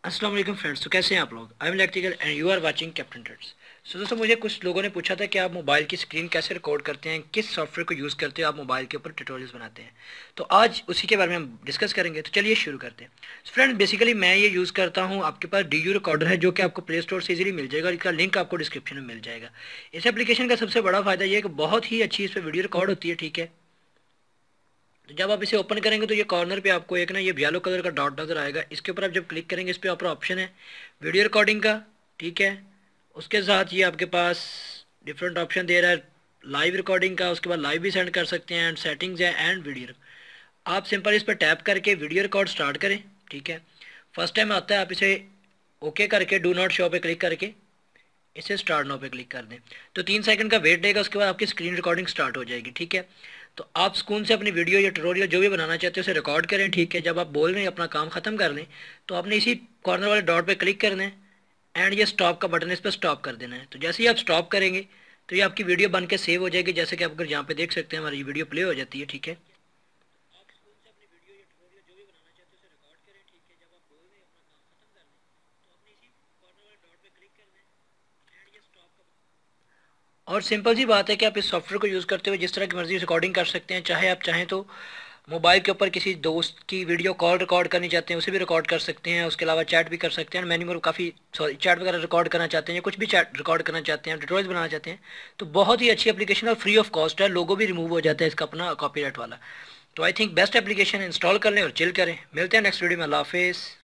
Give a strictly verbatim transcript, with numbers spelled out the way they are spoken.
अस्सलाम वालेकुम फ्रेंड्स। तो कैसे हैं आप लोग? I am electrical and you are watching Captain Trades. So दोस्तों, मुझे कुछ लोगों ने पूछा था कि आप मोबाइल की स्क्रीन कैसे रिकॉर्ड करते हैं, किस सॉफ्टवेयर को यूज़ करते हो आप मोबाइल के ऊपर ट्यूटोरियल्स बनाते हैं। तो आज उसी के बारे में हम डिस्कस करेंगे। तो चलिए शुरू करते हैं। फ्रेंड्स, बेसिकली मैं ये यूज़ करता हूँ, आपके पास डी यू रिकॉर्डर है जो कि आपको प्ले स्टोर से इजीली मिल जाएगा और इसका लिंक आपको डिस्क्रिप्शन में मिल जाएगा। इस एप्लीकेशन का सबसे बड़ा फ़ायदा ये है कि बहुत ही अच्छी इस पर वीडियो रिकॉर्ड होती है। ठीक है, तो जब आप इसे ओपन करेंगे तो ये कॉर्नर पे आपको एक ना ये येलो कलर का डॉट नज़र आएगा। इसके ऊपर आप जब क्लिक करेंगे इस पर ऊपर ऑप्शन है वीडियो रिकॉर्डिंग का। ठीक है, उसके साथ ये आपके पास डिफरेंट ऑप्शन दे रहा है लाइव रिकॉर्डिंग का, उसके बाद लाइव भी सेंड कर सकते हैं, एंड सेटिंग्स है एंड वीडियो। आप सिंपल इस पर टैप करके वीडियो रिकॉर्ड स्टार्ट करें। ठीक है, फर्स्ट टाइम आता है आप इसे ओके करके डू नॉट शो पे क्लिक करके इसे स्टार्ट नाउ पे क्लिक कर दें। तो तीन सेकंड का वेट लेगा, उसके बाद आपकी स्क्रीन रिकॉर्डिंग स्टार्ट हो जाएगी। ठीक है, तो आप सुकून से अपनी वीडियो या ट्यूटोरियल जो भी बनाना चाहते हो उसे रिकॉर्ड करें। ठीक है, जब आप बोल रहे हैं अपना काम ख़त्म कर लें तो आपने इसी कॉर्नर वाले डॉट पे क्लिक करना है एंड ये स्टॉप का बटन, इस पर स्टॉप कर देना है। तो जैसे ही आप स्टॉप करेंगे तो ये आपकी वीडियो बन के सेव हो जाएगी। जैसे कि आप अगर यहाँ पे देख सकते हैं हमारी वीडियो प्ले हो जाती है। ठीक है, और सिंपल सी बात है कि आप इस सॉफ्टवेयर को यूज़ करते हुए जिस तरह की मर्जी रिकॉर्डिंग कर सकते हैं। चाहे आप चाहें तो मोबाइल के ऊपर किसी दोस्त की वीडियो कॉल रिकॉर्ड करनी चाहते हैं उसे भी रिकॉर्ड कर सकते हैं। उसके अलावा चैट भी कर सकते हैं, मैन्यूअल काफ़ी सॉरी चैट वगैरह रिकॉर्ड करना चाहते हैं या कुछ भी चैट रिकॉर्ड करना चाहते हैं, ट्यूटोरियल्स बनाना चाहते हैं। तो बहुत ही अच्छी एप्लीकेशन और फ्री ऑफ कॉस्ट है। लोगो भी रिमूव हो जाता है इसका अपना कॉपीराइट वाला। तो I think best application, install कर लें और चिल करें। मिलते हैं नेक्स्ट वीडियो में। अल्लाह हाफिज़।